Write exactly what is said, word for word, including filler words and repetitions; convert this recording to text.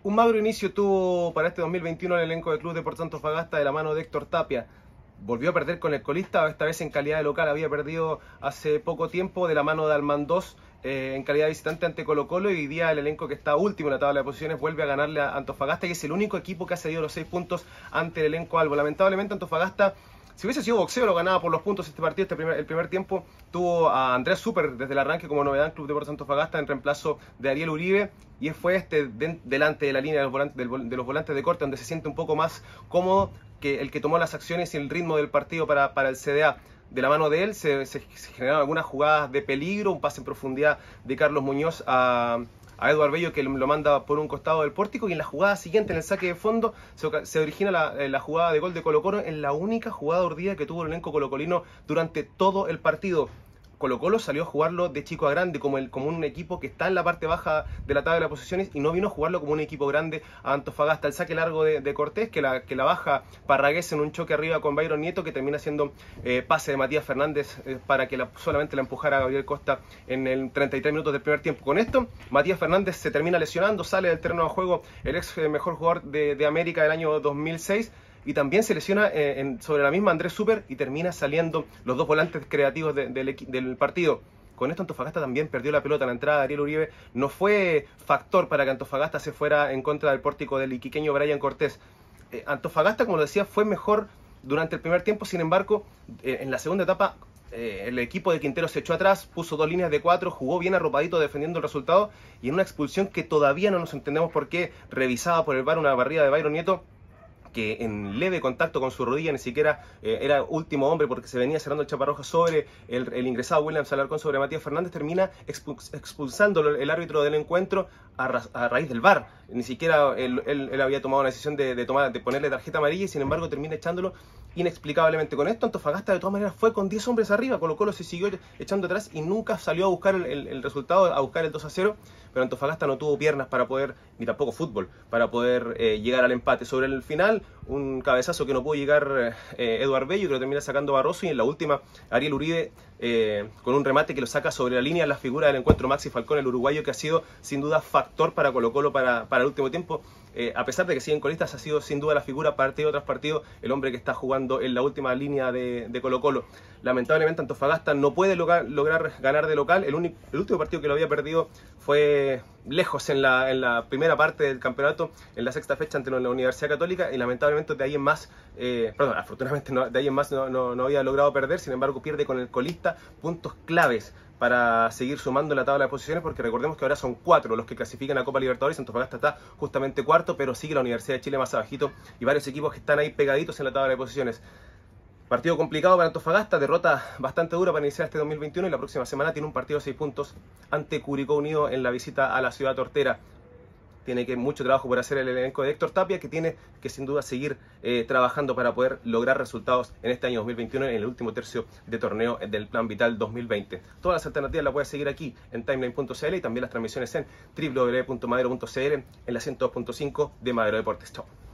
Un magro inicio tuvo para este dos mil veintiuno el elenco del Club Deportes Antofagasta de la mano de Héctor Tapia. Volvió a perder con el colista, esta vez en calidad de local. Había perdido hace poco tiempo de la mano de Almandós eh, en calidad de visitante ante Colo Colo, y hoy día el elenco que está último en la tabla de posiciones vuelve a ganarle a Antofagasta, y es el único equipo que ha cedido los seis puntos ante el elenco albo. Lamentablemente Antofagasta, si hubiese sido boxeo, lo ganaba por los puntos este partido. Este primer, el primer tiempo tuvo a Andrés Super desde el arranque como novedad en Club Deportes Antofagasta en reemplazo de Ariel Uribe, y fue este de, delante de la línea de los, volantes, del, de los volantes de corte, donde se siente un poco más cómodo que el que tomó las acciones y el ritmo del partido para, para el C D A. De la mano de él se, se, se generaron algunas jugadas de peligro, un pase en profundidad de Carlos Muñoz a... a Eduard Bello, que lo manda por un costado del pórtico, y en la jugada siguiente, en el saque de fondo, se, se origina la, la jugada de gol de Colo Colo, en la única jugada urdida que tuvo el elenco colocolino durante todo el partido. Colo Colo salió a jugarlo de chico a grande, como, el, como un equipo que está en la parte baja de la tabla de posiciones, y no vino a jugarlo como un equipo grande a Antofagasta. El saque largo de, de Cortés, que la, que la baja Parragués en un choque arriba con Byron Nieto, que termina siendo eh, pase de Matías Fernández eh, para que la, solamente la empujara a Gabriel Costa en el treinta y tres minutos del primer tiempo. Con esto, Matías Fernández se termina lesionando, sale del terreno de juego el ex eh, mejor jugador de, de América del año dos mil seis, y también se lesiona eh, en, sobre la misma Andrés Super, y termina saliendo los dos volantes creativos de, de, del, del partido. Con esto Antofagasta también perdió la pelota. La entrada de Ariel Uribe no fue factor para que Antofagasta se fuera en contra del pórtico del iquiqueño Brian Cortés. Eh, Antofagasta, como lo decía, fue mejor durante el primer tiempo. Sin embargo, eh, en la segunda etapa eh, el equipo de Quintero se echó atrás, puso dos líneas de cuatro, jugó bien arropadito defendiendo el resultado, y en una expulsión que todavía no nos entendemos por qué, revisada por el V A R, una barrida de Byron Nieto, que en leve contacto con su rodilla, ni siquiera eh, era último hombre, porque se venía cerrando el chaparroja sobre el, el ingresado Williams Alarcón sobre Matías Fernández, termina expulsando el árbitro del encuentro a, ra a raíz del V A R. Ni siquiera él, él, él había tomado una decisión de, de, tomar, de ponerle tarjeta amarilla, y sin embargo termina echándolo inexplicablemente. Con esto Antofagasta de todas maneras fue con diez hombres arriba. Colo Colo se siguió echando atrás y nunca salió a buscar el, el, el resultado, a buscar el dos a cero, pero Antofagasta no tuvo piernas para poder, ni tampoco fútbol, para poder eh, llegar al empate. Sobre el final, un cabezazo que no pudo llegar eh, Eduard Bello, que lo termina sacando Barroso, y en la última Ariel Uribe eh, con un remate que lo saca sobre la línea, la figura del encuentro, Maxi Falcón, el uruguayo, que ha sido sin duda factor para Colo Colo para, para el último tiempo. Eh, a pesar de que siguen colistas, ha sido sin duda la figura partido tras partido, el hombre que está jugando en la última línea de, de Colo Colo. Lamentablemente Antofagasta no puede lograr, lograr ganar de local. El, único, el último partido que lo había perdido fue lejos en la, en la primera parte del campeonato, en la sexta fecha ante la Universidad Católica, y lamentablemente de ahí en más, eh, perdón, afortunadamente no, de ahí en más no, no, no había logrado perder. Sin embargo, pierde con el colista puntos claves para seguir sumando en la tabla de posiciones, porque recordemos que ahora son cuatro los que clasifican a Copa Libertadores. Antofagasta está justamente cuarto, pero sigue la Universidad de Chile más abajito, y varios equipos que están ahí pegaditos en la tabla de posiciones. Partido complicado para Antofagasta, derrota bastante dura para iniciar este dos mil veintiuno, y la próxima semana tiene un partido de seis puntos ante Curicó Unido en la visita a la ciudad tortera. Tiene que mucho trabajo por hacer el elenco de Héctor Tapia, que tiene que sin duda seguir eh, trabajando para poder lograr resultados en este año dos mil veintiuno, en el último tercio de torneo del Plan Vital dos mil veinte. Todas las alternativas las puedes seguir aquí en timeline punto c l, y también las transmisiones en w w w punto madero punto c l en la ciento dos punto cinco de Madero Deportes. Chao.